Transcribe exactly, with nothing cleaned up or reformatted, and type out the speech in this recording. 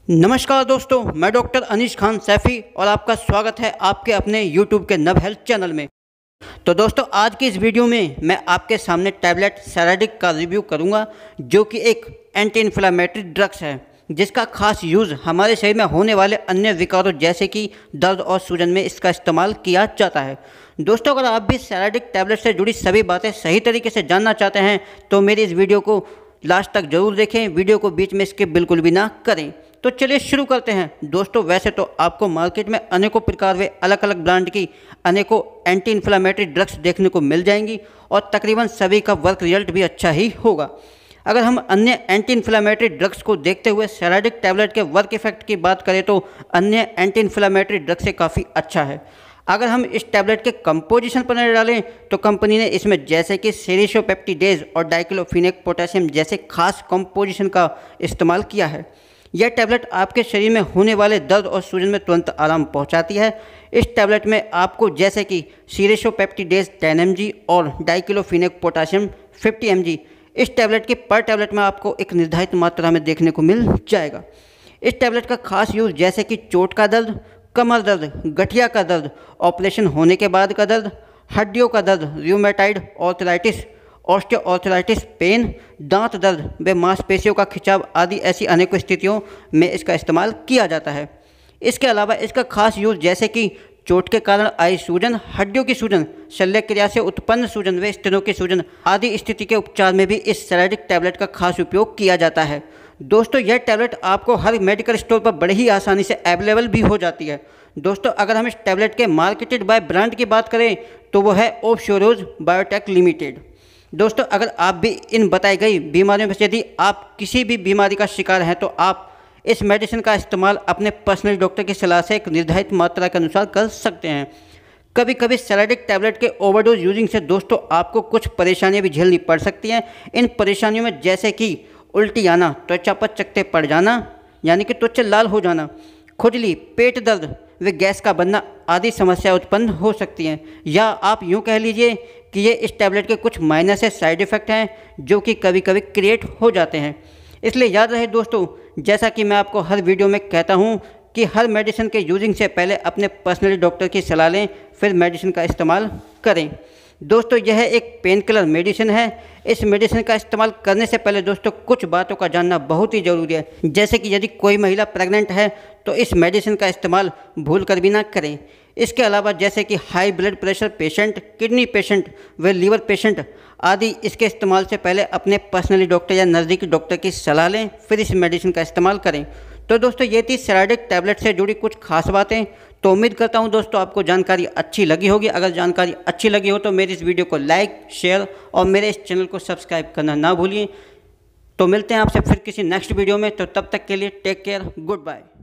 नमस्कार दोस्तों, मैं डॉक्टर अनीश खान सैफ़ी और आपका स्वागत है आपके अपने यूट्यूब के नव हेल्थ चैनल में। तो दोस्तों, आज की इस वीडियो में मैं आपके सामने टैबलेट सेराडिक का रिव्यू करूंगा, जो कि एक एंटी इन्फ्लेमेटरी ड्रग्स है, जिसका खास यूज़ हमारे शरीर में होने वाले अन्य विकारों जैसे कि दर्द और सूजन में इसका इस्तेमाल किया जाता है। दोस्तों, अगर आप भी सेराडिक टैबलेट से जुड़ी सभी बातें सही तरीके से जानना चाहते हैं तो मेरी इस वीडियो को लास्ट तक जरूर देखें, वीडियो को बीच में स्किप बिल्कुल भी ना करें। तो चलिए शुरू करते हैं। दोस्तों, वैसे तो आपको मार्केट में अनेकों प्रकार व अलग अलग ब्रांड की अनेकों एंटी इन्फ्लेमेटरी ड्रग्स देखने को मिल जाएंगी और तकरीबन सभी का वर्क रिजल्ट भी अच्छा ही होगा। अगर हम अन्य एंटी इन्फ्लेमेटरी ड्रग्स को देखते हुए सेराडिक टैबलेट के वर्क इफेक्ट की बात करें तो अन्य एंटी इन्फ्लेमेटरी ड्रग्स से काफ़ी अच्छा है। अगर हम इस टैबलेट के कंपोजिशन पर नजर डालें तो कंपनी ने इसमें जैसे कि सेरिसोपेप्टिडेज और डाइक्लोफिनेक पोटेशियम जैसे खास कंपोजिशन का इस्तेमाल किया है। यह टैबलेट आपके शरीर में होने वाले दर्द और सूजन में तुरंत आराम पहुंचाती है। इस टैबलेट में आपको जैसे कि सेरिसोपेप्टिडेज टेन एम जी और diclofenac potassium fifty M G इस टैबलेट की पर टैबलेट में आपको एक निर्धारित मात्रा में देखने को मिल जाएगा। इस टैबलेट का खास यूज़ जैसे कि चोट का दर्द, कमर दर्द, गठिया का दर्द, ऑपरेशन होने के बाद का दर्द, हड्डियों का दर्द, रूमेटाइड आर्थराइटिस, ऑस्टियोआर्थराइटिस पेन, दांत दर्द व मांसपेशियों का खिंचाव आदि ऐसी अनेकों स्थितियों में इसका इस्तेमाल किया जाता है। इसके अलावा इसका खास यूज़ जैसे कि चोट के कारण आई सूजन, हड्डियों की सूजन, शल्य क्रिया से उत्पन्न सूजन व स्तनों की सूजन आदि स्थिति के उपचार में भी इस सेराडिक टैबलेट का खास उपयोग किया जाता है। दोस्तों, यह टैबलेट आपको हर मेडिकल स्टोर पर बड़े ही आसानी से अवेलेबल भी हो जाती है। दोस्तों, अगर हम इस टैबलेट के मार्केटेड बाय ब्रांड की बात करें तो वो है ऑफशोरोज बायोटेक लिमिटेड। दोस्तों, अगर आप भी इन बताई गई बीमारियों में से यदि आप किसी भी बीमारी का शिकार हैं तो आप इस मेडिसिन का इस्तेमाल अपने पर्सनल डॉक्टर की सलाह से एक निर्धारित मात्रा के अनुसार कर सकते हैं। कभी कभी सेराडिक टैबलेट के ओवरडोज यूजिंग से दोस्तों आपको कुछ परेशानियां भी झेलनी पड़ सकती हैं। इन परेशानियों में जैसे कि उल्टी आना, त्वचा पर चकत्ते पड़ जाना यानी कि त्वचा लाल हो जाना, खुजली, पेट दर्द व गैस का बनना आदि समस्याएं उत्पन्न हो सकती हैं। या आप यूँ कह लीजिए कि ये इस टैबलेट के कुछ माइनर से साइड इफ़ेक्ट हैं जो कि कभी कभी क्रिएट हो जाते हैं। इसलिए याद रहे दोस्तों, जैसा कि मैं आपको हर वीडियो में कहता हूँ कि हर मेडिसिन के यूजिंग से पहले अपने पर्सनली डॉक्टर की सलाह लें, फिर मेडिसिन का इस्तेमाल करें। दोस्तों, यह एक पेन किलर मेडिसिन है। इस मेडिसिन का इस्तेमाल करने से पहले दोस्तों कुछ बातों का जानना बहुत ही ज़रूरी है, जैसे कि यदि कोई महिला प्रेग्नेंट है तो इस मेडिसिन का इस्तेमाल भूल कर भी ना करें। इसके अलावा जैसे कि high blood pressure patient, kidney patient व लीवर पेशेंट आदि इसके इस्तेमाल से पहले अपने पर्सनली डॉक्टर या नज़दीकी डॉक्टर की सलाह लें, फिर इस मेडिसिन का इस्तेमाल करें। तो दोस्तों, ये थी सेराडिक टैबलेट से जुड़ी कुछ खास बातें। तो उम्मीद करता हूँ दोस्तों आपको जानकारी अच्छी लगी होगी। अगर जानकारी अच्छी लगी हो तो मेरी इस वीडियो को लाइक, शेयर और मेरे इस चैनल को सब्सक्राइब करना ना भूलिए। तो मिलते हैं आपसे फिर किसी नेक्स्ट वीडियो में। तो तब तक के लिए टेक केयर, गुड बाय।